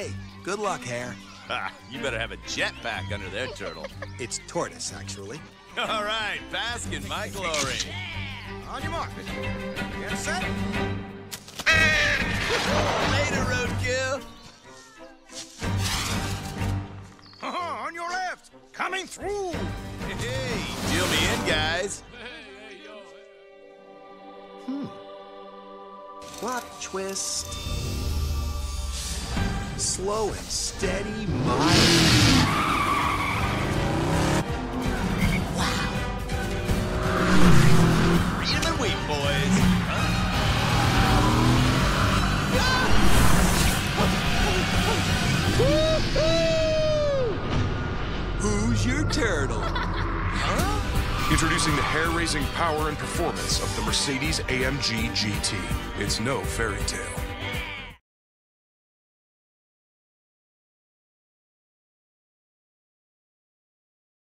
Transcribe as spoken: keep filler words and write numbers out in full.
Hey, good luck, Hare. Ha, you better have a jetpack under there, Turtle. It's Tortoise, actually. All right, bask in my glory. On your mark. Get set. Later, roadkill. Uh-huh, on your left. Coming through. Hey, deal me in, guys. Hmm. Plot twist. Slow and steady, mild. Freedom and wheat, boys. Who's your turtle? Huh? Introducing the hair-raising power and performance of the Mercedes A M G G T. It's no fairy tale.